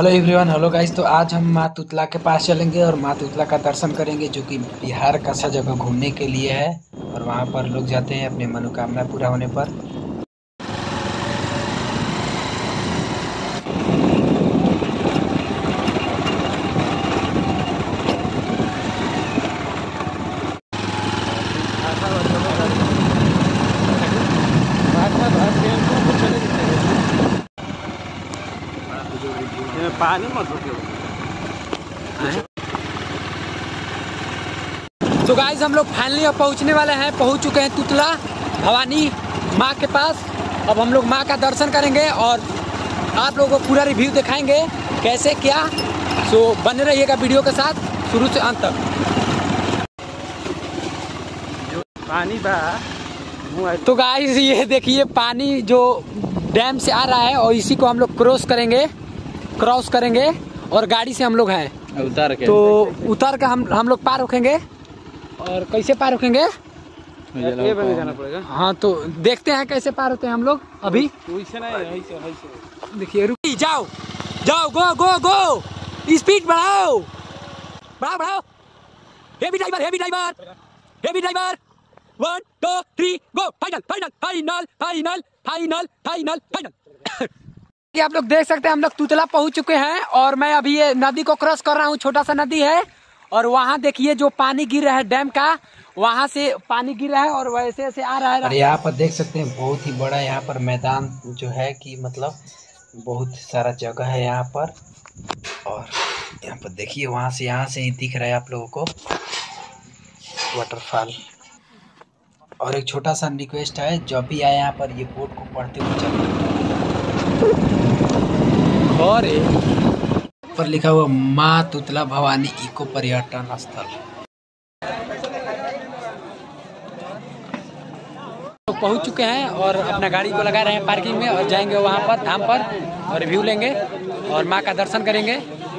Hello everyone, hello guys. तो आज हम माँ तुतला के पास चलेंगे और माँ तुतला का दर्शन करेंगे, जो कि बिहार का सा जगह घूमने के लिए है। और वहाँ पर लोग जाते हैं अपने मनोकामना पूरा होने पर। पानी मत तो गाइस हम लोग फाइनली अब पहुँचने वाले हैं, पहुँच चुके हैं तुतला भवानी माँ के पास। अब हम लोग माँ का दर्शन करेंगे और आप लोगों को पूरा रिव्यू दिखाएंगे कैसे क्या। सो बने रहिएगा वीडियो के साथ शुरू से अंत तक। पानी बा। तो गाइस ये देखिए पानी जो डैम से आ रहा है और इसी को हम लोग क्रॉस करेंगे और गाड़ी से हम लोग हैं उतार के। तो उतर के हम लोग पार रखेंगे। और कैसे पार रखेंगे ये बंद जाना पड़ेगा। हाँ तो देखते हैं कैसे पार होते हैं हम लोग। अभी वैसे नहीं, ऐसे देखिए रुकी जाओ गो गो गो, स्पीड बढ़ाओ बढ़ाओ बढ़ाओ। Heavy driver 1 2 3 go. फाइनल। ये आप लोग देख सकते हैं हम लोग तुतला पहुंच चुके हैं और मैं अभी ये नदी को क्रॉस कर रहा हूँ। छोटा सा नदी है और वहाँ देखिए जो पानी गिर रहा है डैम का, वहाँ से पानी गिर रहा है और वैसे ऐसे आ रहा है। और यहाँ पर देख सकते हैं बहुत ही बड़ा यहाँ पर मैदान जो है कि मतलब बहुत सारा जगह है यहाँ पर। और यहाँ पर देखिए यहाँ से ही दिख रहा है आप लोगों को वाटरफॉल। और एक छोटा सा रिक्वेस्ट है, जब भी आए यहाँ पर ये बोर्ड को पढ़ते हुए चलें। और पर लिखा हुआ माँ तुतला भवानी इको पर्यटन स्थल। तो पहुंच चुके हैं और अपना गाड़ी को लगा रहे हैं पार्किंग में और जाएंगे वहां पर धाम पर और रिव्यू लेंगे और माँ का दर्शन करेंगे।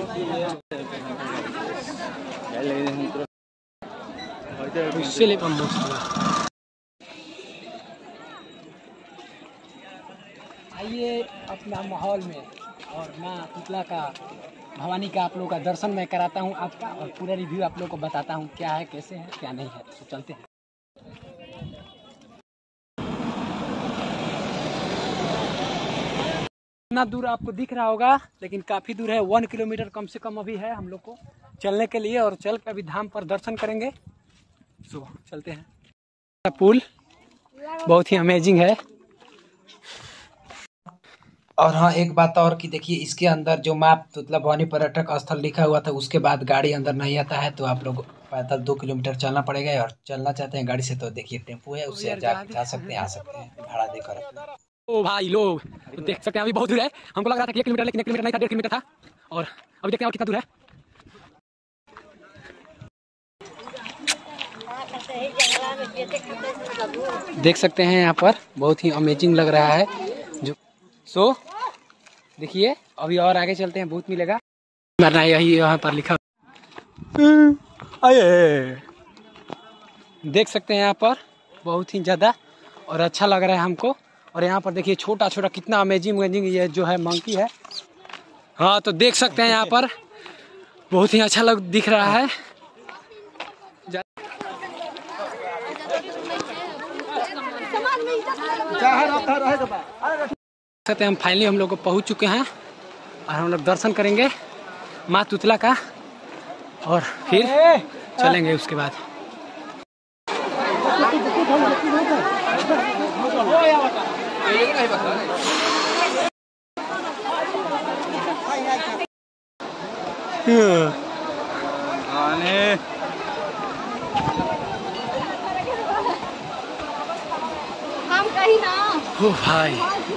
आइए अपना माहौल में और माँ तुतला का भवानी का आप लोगों का दर्शन मैं कराता हूँ आपका, और पूरा रिव्यू आप लोगों को बताता हूँ क्या है, कैसे है, क्या नहीं है। तो चलते हैं। इतना दूर आपको दिख रहा होगा लेकिन काफ़ी दूर है, 1 किलोमीटर कम से कम अभी है हम लोग को चलने के लिए। और चल के अभी धाम पर दर्शन करेंगे। सो चलते हैं। पुल बहुत ही अमेजिंग है। और हाँ एक बात और कि देखिए इसके अंदर जो माँ तुतला भवानी पर्यटक स्थल लिखा हुआ था उसके बाद गाड़ी अंदर नहीं आता है, तो आप लोग पैदल 2 किलोमीटर चलना पड़ेगा। और चलना चाहते हैं गाड़ी से तो देखिए टेम्पो है, उससे जा सकते हैं, आ सकते हैं भाड़ा देकर। ओ भाई लोग तो देख सकते हैं अभी बहुत दूर है। हमको लग रहा था कि 1 किलोमीटर, लेकिन 1 किलोमीटर नहीं था, 1.5 किलोमीटर था। और अभी देखते हैं और कितना दूर है। देख सकते हैं यहाँ पर बहुत ही अमेजिंग लग रहा है जो देखिए अभी और आगे चलते हैं, बहुत मिलेगा मरना यही यहाँ पर लिखा। देख सकते हैं यहाँ पर बहुत ही ज़्यादा और अच्छा लग रहा है हमको। और यहाँ पर देखिए छोटा छोटा कितना अमेजिंग ये जो है मंकी है। हाँ तो देख सकते हैं यहाँ पर बहुत ही अच्छा दिख रहा है। सकते हम फाइनली हम लोग को पहुँच चुके हैं और हम लोग दर्शन करेंगे माँ तुतला का और फिर चलेंगे उसके बाद। हम कहीं ना ओ भाई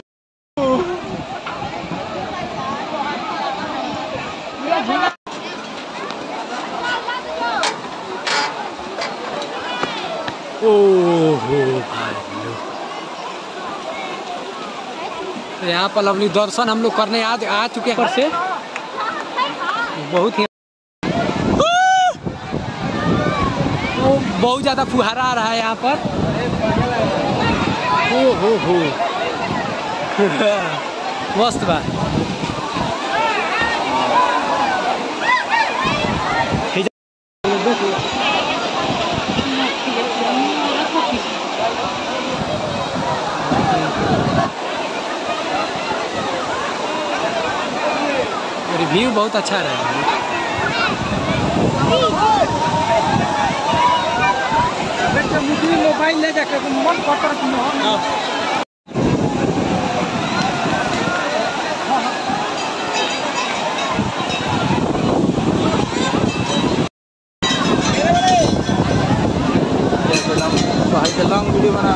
तो यहाँ पर लवली दर्शन हम लोग करने आ चुके हैं से बहुत ही बहुत ज़्यादा फुहारा आ रहा है यहाँ पर। हो मस्त बा। रिव्यू बहुत अच्छा रहा। मोबाइल ले जाकर मन पकड़ लॉन्ग वीडियो बना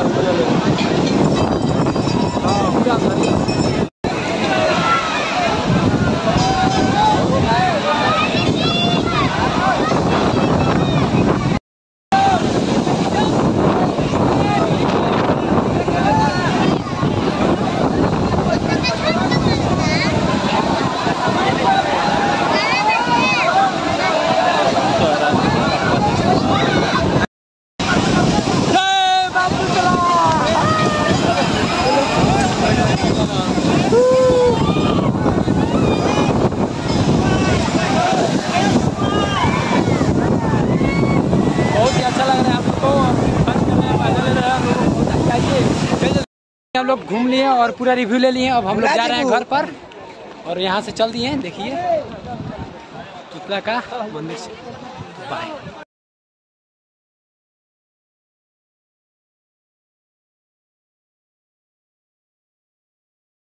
हम लोग घूम लिए और पूरा रिव्यू ले लिए। अब हम लोग जा रहे हैं घर पर और यहाँ से चल दिए। देखिए तुतला का मंदिर से बाय।